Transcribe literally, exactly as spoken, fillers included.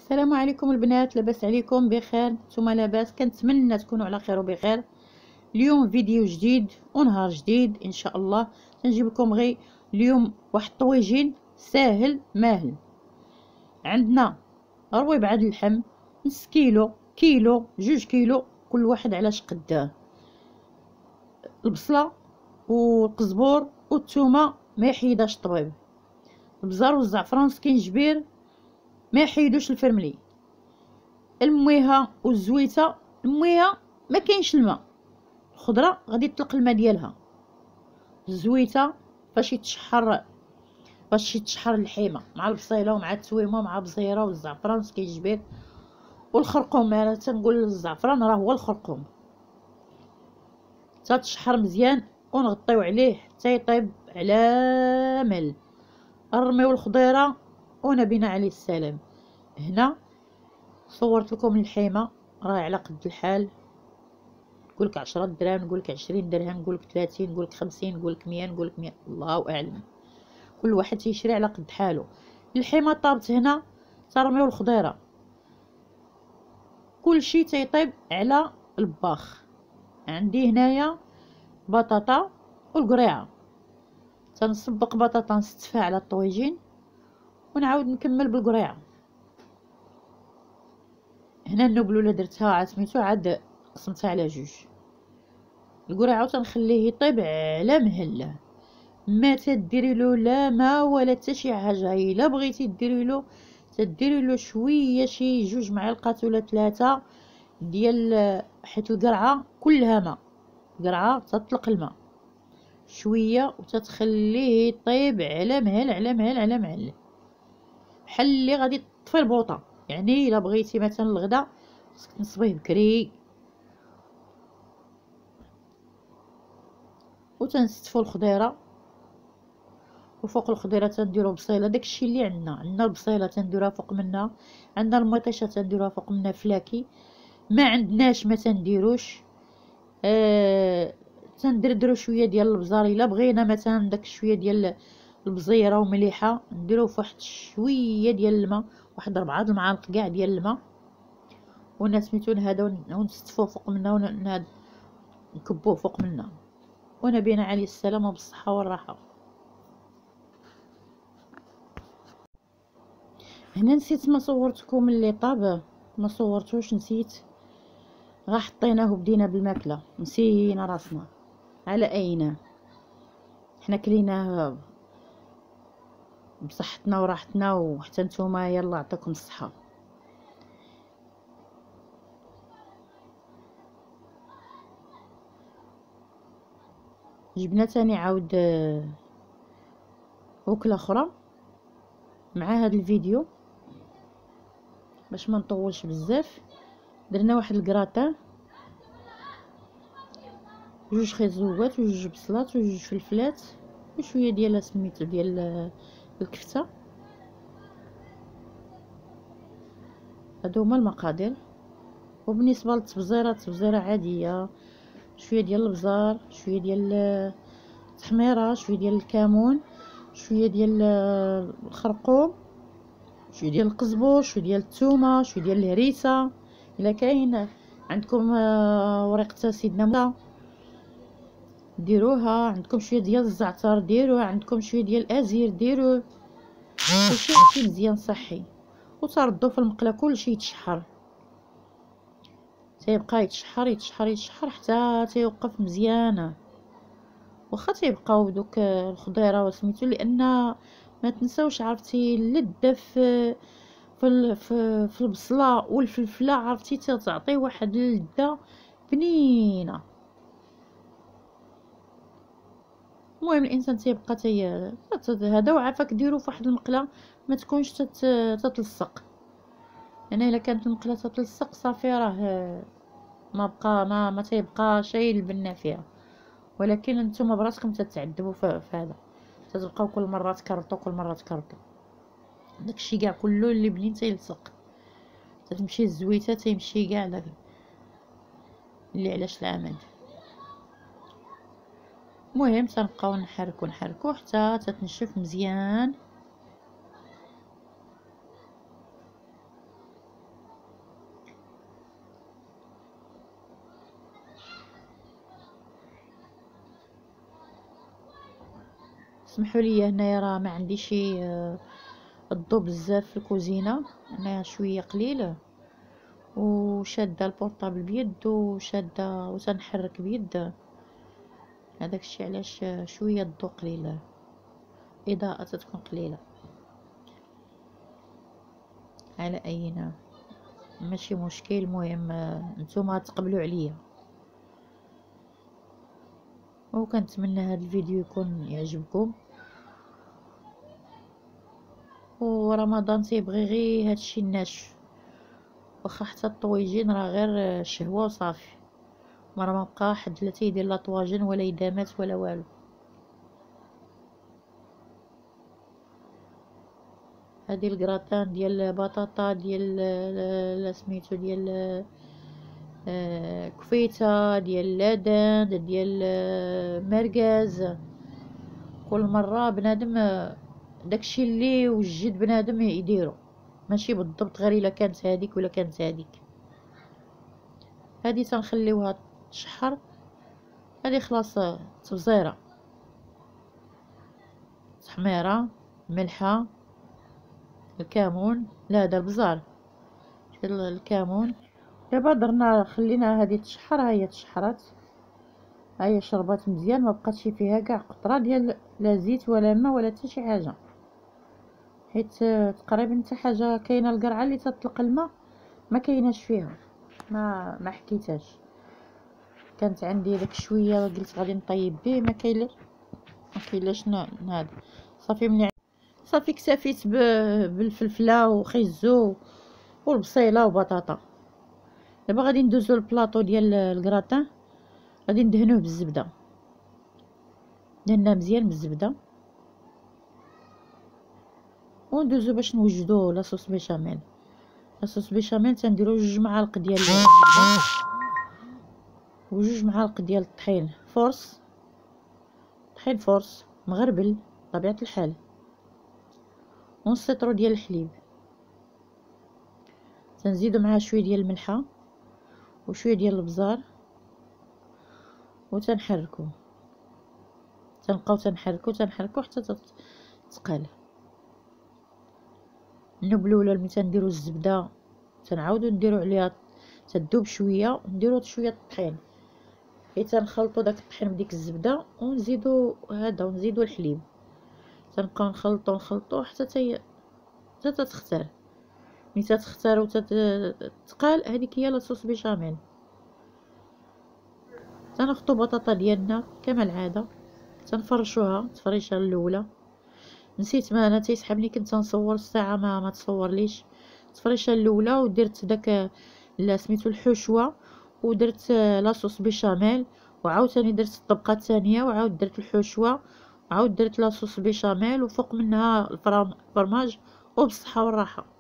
السلام عليكم البنات، لاباس عليكم؟ بخير؟ نتوما لاباس؟ كنتمنى تكونوا على خير وبخير. اليوم فيديو جديد ونهار جديد ان شاء الله. نجيب لكم غير اليوم واحد الطويجين ساهل ماهل. عندنا رويبعه د اللحم نص كيلو، كيلو، جوج كيلو، كل واحد على شقداه. البصله والقزبور والثومه ما يحيداش الطبيب. البزار والزعفران والسكينجبير ما يحيدوش الفرملي. المويها والزويته، المويها ما كاينش الماء، الخضره غادي تطلق الماء ديالها. الزويته فاش يتشحر، باش يتشحر اللحيمه مع البصيله ومع التويمه مع البزيره والزعفران والسكينجبير والخرقوم. انا تنقول الزعفران راه هو الخرقوم. تتشحر مزيان ونغطيو عليه حتى يطيب على مل. نرميو الخضيره ونبينا عليه السلام. هنا صورت لكم اللحيمه راه على قد الحال. نقولك عشرة دراهم، نقولك عشرين درهم، نقولك ثلاثين، نقولك خمسين، نقولك مية، نقولك مية، الله اعلم. كل واحد تيشري على قد حاله. اللحيمه طابت هنا ترميو الخضيره، كل شيء تيطيب على الباخ. عندي هنايا بطاطا والقريعه، تنسبق بطاطا نستفها على الطويجين ونعاود نكمل بالقريعه. هنا النبلوله درتها عاد سميتو عاد قسمتها على جوج. القريعه تنخليه يطيب على مهله، ما تديري له لا ما ولا حتى شي حاجه. الا بغيتي ديري له تديري له شويه، شي جوج معالق ولا ثلاثه ديال، حيت القرعه كلها ماء، القرعه تطلق الماء شويه وتتخليه يطيب على مهل على مهل على مهل، بحال اللي غادي تطفي البوطه. يعني الا بغيتي مثلا الغدا خصك تنصبيه بكري. وتنستفوا الخضيره، وفوق الخضيره تنديروا بصيله. داكشي اللي عندنا، عندنا البصيله تنديروها فوق منها، عندنا المطيشه تنديروها فوق منها فلاكي. ما عندناش ما تنديروش. آه تندردروا شويه ديال البزار. الا بغينا مثلا داك شويه ديال البزيره ومليحه نديروا فواحد شويه ديال الماء، واحد ربعة د المعالق كاع ديال الماء، ونا سميتو هذا ونستفوه فوق منها ونهاد نكبوه فوق منها ونبينا عليه السلامه بالصحه والراحه. هنا نسيت ما صورتكم اللي طاب، ما صورتوش نسيت. غا حطيناه وبدينا بالماكله، نسينا راسنا على اينا. حنا كليناه بصحتنا وراحتنا، وحتى نتوما يلا عطاكم الصحه. جبنا تاني عاود وكله اخرى مع هذا الفيديو باش ما نطولش بزاف. درنا واحد الكراطان، جوج خيزوات وجوج بصلات وجوج فلفلات وشويه ديال سميتو ديال الكفته. هادو هما المقادير. وبالنسبه للتبزيره، التبزيره عاديه، شويه ديال البزار، شويه ديال التحميره، شويه ديال الكمون، شويه ديال الخرقوم، شويه ديال القزبور، شويه ديال الثومه، شويه ديال الهريسه. الا كاين عندكم ورقه سيدنا موسى ديروها، عندكم شويه ديال الزعتر ديروه، عندكم شويه ديال الازير ديروه، كلشي شي مزيان صحي. وتردوا في المقله كلشي يتشحر، تيبقى يتشحر يتشحر يتشحر حتى تيوقف مزيانه. واخا تيبقاو دوك الخضيره وسميتو، لان ما تنساوش عرفتي اللذه في في في, في البصله والفلفله، عرفتي تعطي واحد اللذه بنينه. المهم الانسان تيبقى تي هذا وعافاك ديرو فواحد المقله ما تكونش تت... تتلصق. يعني الا كانت المقله تتلصق صافي راه ما بقى ما ما تيبقى شيء البنه فيها. ولكن نتوما براسكم تتعذبوا في هذا، تتبقاو كل مره تكرطوا كل مره تكرطوا. داكشي كاع كله اللي بنين تيلصق، تتمشي الزويته تيمشي كاع داك اللي علاش العمل. المهم تنبقاو نحركو نحركو حتى تتنشف مزيان. اسمحوا لي هنايا راه ما عنديش آه، الضو بزاف في الكوزينه، انا شويه قليل وشاده البورطابل بيد وشاده وتنحرك بيد، هذاك الشيء علاش شويه الضو قليل، اضاءه تتكون قليله. على اينا ماشي مشكل، المهم نتوما تقبلوا عليا، وكنتمنى هذا الفيديو يكون يعجبكم. ورمضان تيبغي غير هادشي الناشف، واخا حتى الطويجين راه غير شهوه وصافي، مرة ما بقى حد لا تيدير لا طواجن ولا يدامات ولا والو. هذه الكراتان ديال بطاطا ديال سميتو ديال آه كفيته ديال لاداند ديال آه مركز، كل مره بنادم داكشي اللي وجد بنادم يديرو، ماشي بالضبط غير الا كانت هذيك ولا كانت هذيك. هذه تنخليوها تشحر، هذه خلاص تبزيره، تحميره، ملحه، الكمون، لا هذا البزار الكمون. دابا درنا خلينا هذه تشحر، ها هي تشحرات، ها هي شربات مزيان، ما بقاتش فيها كاع قطره ديال لا زيت ولا ماء ولا حتى شي حاجه، حيت تقريبا حتى حاجه كاينه القرعه اللي تطلق الماء ما كايناش فيها، ما ما حكيتهاش. كانت عندي داك شويه قلت غادي نطيب به، ما كاين ما كاينلاش هذا صافي. ملي صافي اكتفيت بالفلفله وخيزو والبصيله وبطاطا. دابا غادي ندوزو البلاطو ديال الكراتان، غادي ندهنوه بالزبده، دهنا مزيان بالزبده، وندوزو باش نوجدو لاصوص بيشاميل. لاصوص بيشاميل تنديرو جوج معالق ديال الزبده وجوج معالق ديال الطحين فورس، طحين فورس مغربل طبيعه الحال، ونص لتر ديال الحليب، تنزيدو معاه شويه ديال الملحه وشويه ديال البزار، وتنحركو تنبقاو تنحركو تنحركو حتى تتقال. النبلوله ملي تنديرو الزبده تنعاودو نديرو عليها تذوب شويه، نديرو شويه الطحين، حيت تنخلطو داك الطحين بديك الزبده ونزيدو هذا ونزيدو الحليب، تنبقاو نخلطو نخلطو حتى تي حتى تختار. ملي تتختار وتتقال هذيك هي لاصوص بيشاميل. تناخدو بطاطا ديالنا كما العاده تنفرشوها التفريشه الاولى. نسيت ما انا تيسحبني كنت نصور الساعه ما ما تصورليش التفريشه الاولى، ودرت داك لا سميتو الحشوه، ودرت لاصوص بيشاميل، وعاوتاني درت الطبقه الثانيه وعاود درت الحشوه، وعاود درت لاصوص بيشاميل، وفوق منها الفرماج، وبالصحه والراحه.